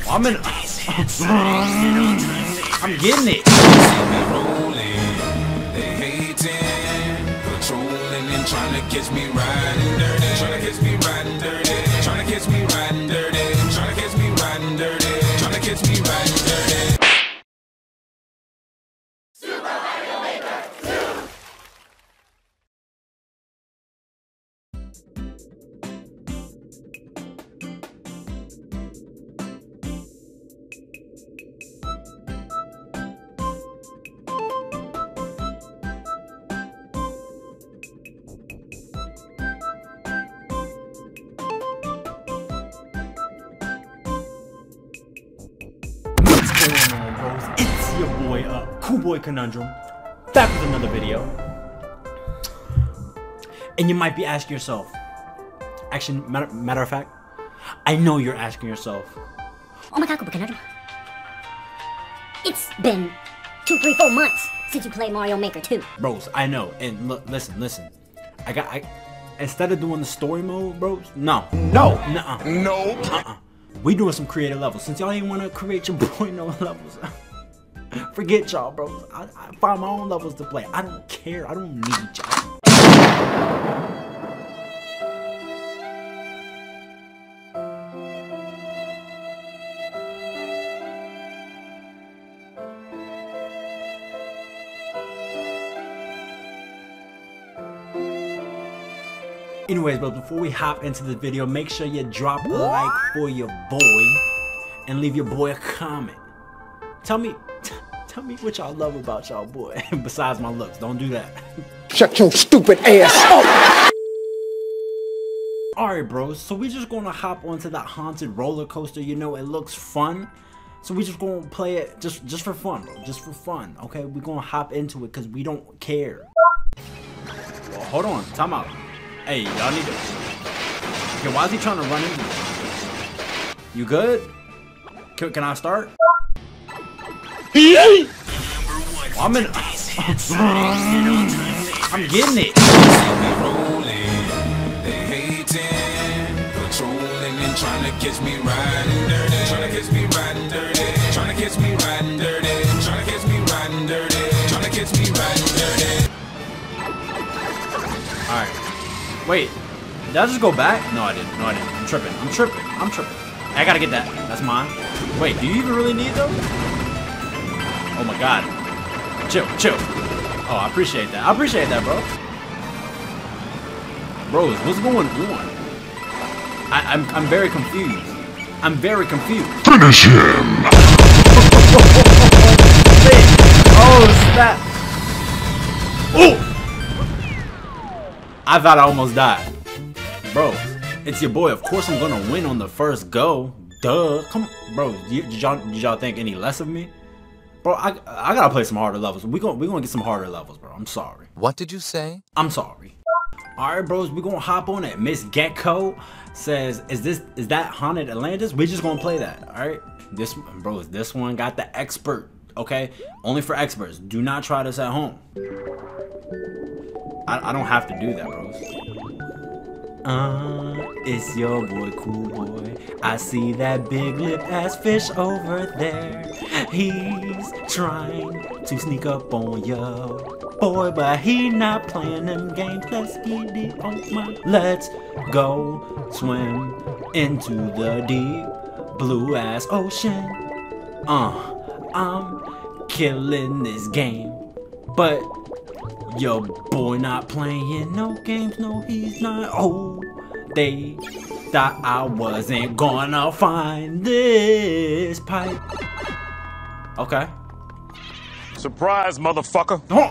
I'm in. I'm getting it. They hating, patrolling and trying to catch me riding dirty. Trying to catch me riding dirty. Trying to catch me riding dirty. Trying to catch me riding dirty. Trying to catch me riding dirty. It's your boy, CoolBoy Conundrum, back with another video. And you might be asking yourself, actually, matter of fact, I know you're asking yourself, oh my god, CoolBoy Conundrum, it's been 2, 3, 4 months since you played Mario Maker 2. Bros, I know, and look, listen, instead of doing the story mode, bros, no, we doing some creative levels. Since y'all ain't want to create your boy no levels, forget y'all, bro. I find my own levels to play. I don't care. I don't need y'all. Anyways, bro, before we hop into the video, make sure you drop a like for your boy and leave your boy a comment. Tell me what y'all love about y'all boy besides my looks. Don't do that. Shut your stupid ass up. Alright, bros, so we just gonna hop onto that haunted roller coaster. You know, it looks fun. So we just gonna play it just for fun, bro. Just for fun, okay? We're gonna hop into it because we don't care. Well, hold on, time out. Hey, y'all need to... Okay, why is he trying to run into me? You good? Can I start? I'm in... I'm getting it. They hating, patrolling and trying to catch me riding dirty. Trying to catch me riding dirty. Trying to catch me riding dirty. Trying to catch me riding dirty. Trying to catch me riding dirty. Alright. Wait, did I just go back? No, I didn't. I'm tripping. I gotta get that. That's mine. Wait, do you even really need those? Oh my god. Chill. Oh, I appreciate that. Bro. Bros, what's going on? I'm very confused. Finish him! Oh, snap! Oh! I thought I almost died. Bro, it's your boy. Of course I'm gonna win on the first go. Duh. Come on. Bro, did y'all think any less of me? Bro, I gotta play some harder levels. We gonna get some harder levels, bro. I'm sorry. What did you say? I'm sorry. Alright, bros, we gonna hop on it. Miss Gecko says, is that Haunted Atlantis? We just gonna play that, alright? This one got the expert, okay? Only for experts. Do not try this at home. I don't have to do that, bros. It's your boy, CoolBoy. I see that big lip ass fish over there. He's trying to sneak up on ya, boy, but he not playing them games. Let's get it on my. Let's go swim into the deep blue ass ocean. I'm killing this game, but your boy not playing no games, no he's not. Oh, they thought I wasn't gonna find this pipe. Okay. Surprise, motherfucker. Oh,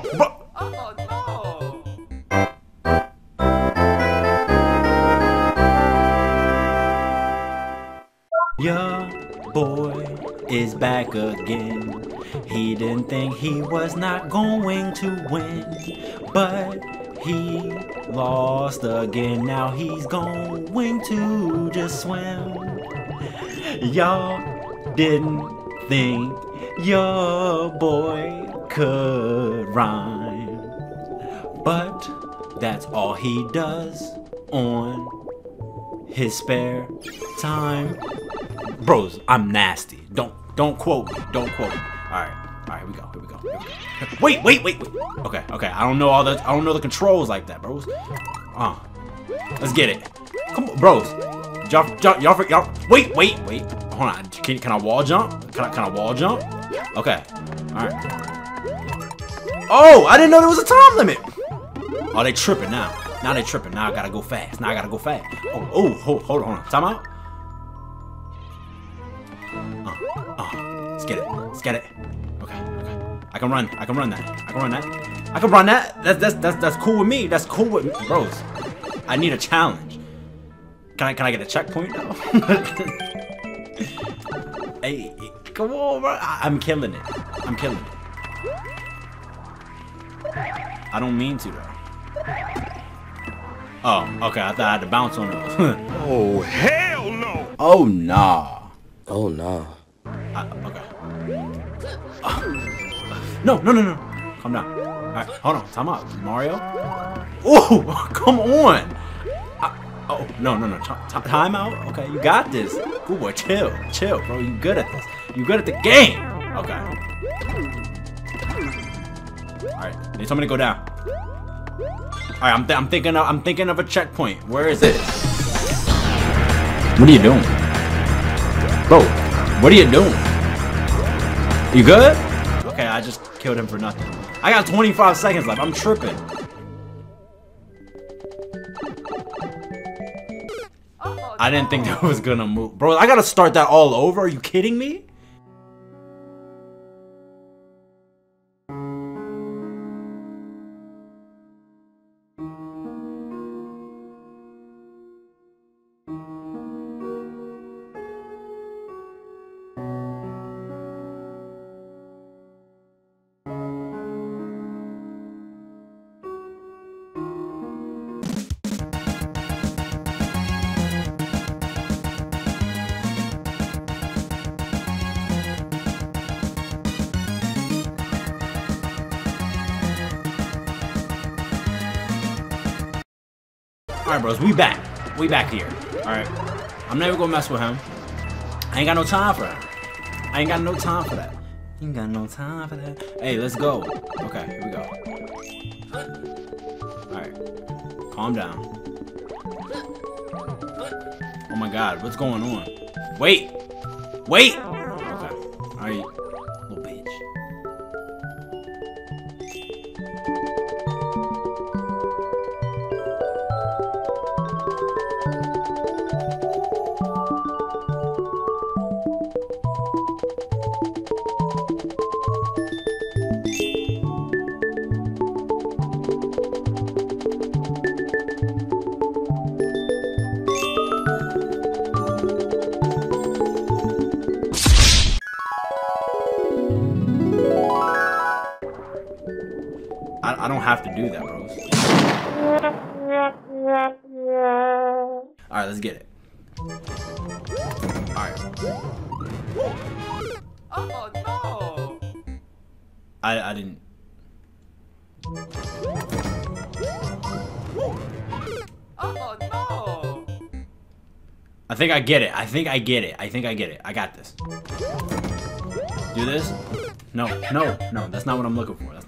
no. Your boy is back again. He didn't think he was not going to win, but he lost again. Now he's going to just swim. Y'all didn't think your boy could rhyme, but that's all he does on his spare time. Bros, I'm nasty. Don't quote me. Don't quote me. Alright, here we go. Wait. Okay. I don't know the controls like that, bros. Let's get it. Come on, bros. Y'all. Wait. Hold on. Can I wall jump? Can I wall jump? Okay. Alright. Oh, I didn't know there was a time limit. Oh, they tripping now. Now they tripping. Now I gotta go fast. Oh, hold on. Time out. Let's get it. Okay. I can run that. That's cool with me. That's cool with me. Bros, I need a challenge. Can I get a checkpoint though? Hey, come on, bro. I'm killing it. I don't mean to though. Oh, okay. I thought I had to bounce on those. Oh, hell no! Oh, nah. Okay. No. Calm down. Alright, hold on. Time out. Mario? Oh, come on. Oh, no. Time out? Okay, you got this. CoolBoy, chill, bro. You good at this. You good at the game. Okay. Alright, they told me to go down. Alright, I'm thinking of a checkpoint. Where is it? What are you doing? Bro, what are you doing? You good? Okay, I just killed him for nothing. I got 25 seconds left. I'm tripping. I didn't think that was gonna move. Bro, I gotta start that all over? Are you kidding me? Alright, bros, we back here. Alright, I'm never gonna mess with him. I ain't got no time for that. Hey, let's go. Okay, here we go. Alright, calm down. Oh my god, what's going on? Wait! Okay, alright, little bitch. I don't have to do that, bros. Alright, let's get it. Alright. Oh no! I didn't. Oh no! I think I get it. I got this. Do this? No. That's not what I'm looking for.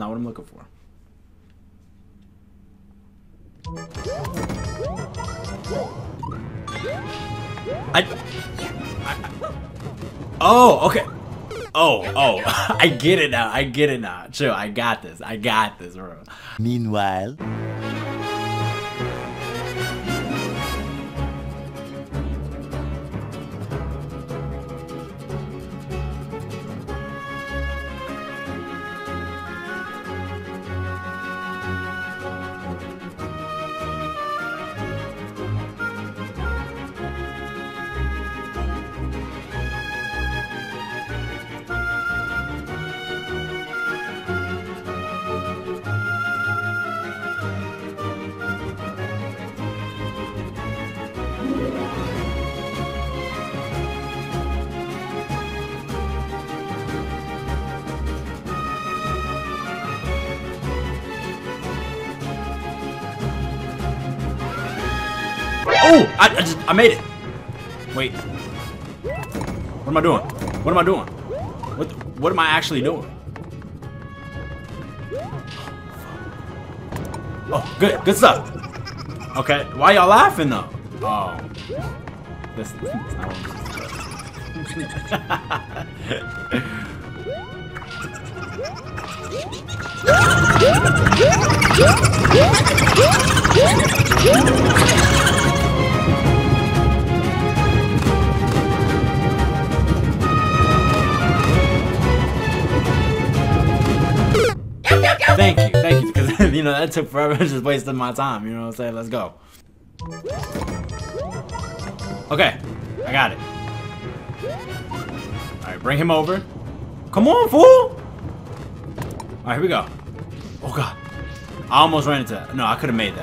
Oh, okay. Oh, I get it now. Chill, I got this, bro. Meanwhile. Oh, I made it. Wait. What am I doing? What am I doing? What am I actually doing? Oh, good stuff. Okay, why y'all laughing though? Oh, that's not what I'm Thank you, because you know that took forever, just wasting my time. You know what I'm saying? Let's go. Okay, I got it. All right, bring him over. Come on, fool! All right, here we go. Oh god, I almost ran into that. No, I could have made that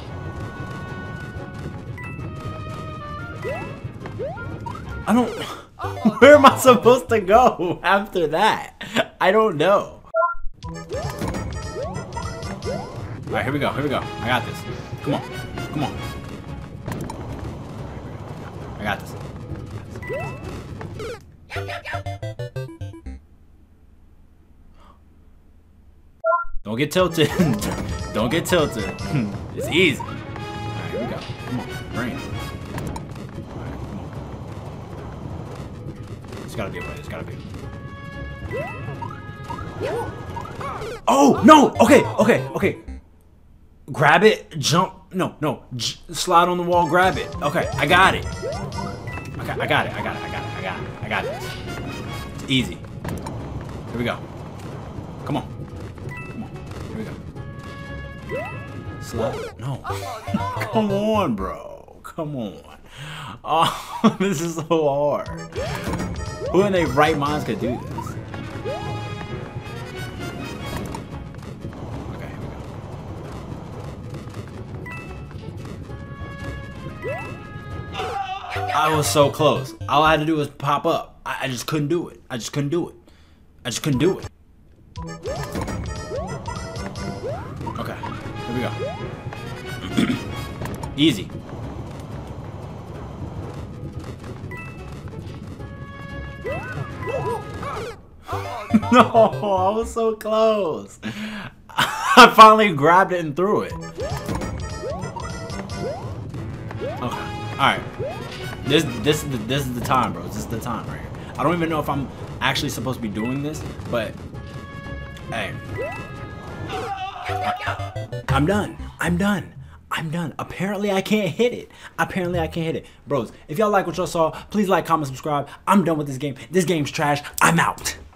though. I don't. Where am I supposed to go after that? I don't know. Alright, here we go, I got this. Come on. I got this. Don't get tilted. Don't get tilted. It's easy. Alright, here we go. Come on, bring it. Alright, come on. There's gotta be a way, Oh, no! Okay. Grab it, jump. No. Slide on the wall, grab it. Okay, I got it. Okay, I got it. I got this. It's easy. Here we go. Come on. Here we go. Slide. No. Come on, bro. Come on. Oh, this is so hard. Who in their right minds could do this? I was so close. All I had to do was pop up. I just couldn't do it. I just couldn't do it. Okay, here we go. Easy. No, I was so close. I finally grabbed it and threw it. Okay, alright. This is the time, bro. This is the time right here. I don't even know if I'm actually supposed to be doing this, but hey. I'm done. Apparently I can't hit it. Bros, if y'all like what y'all saw, please like, comment, subscribe. I'm done with this game. This game's trash. I'm out.